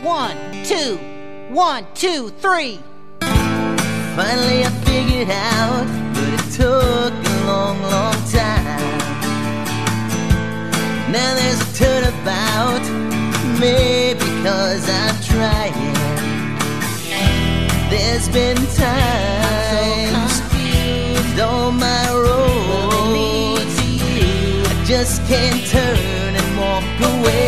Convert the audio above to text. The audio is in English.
1, 2, 1, 2, 3. Finally I figured out, but it took a long, long time. Now there's a turnabout, maybe because I'm trying. There's been times on my road I just can't turn and walk away.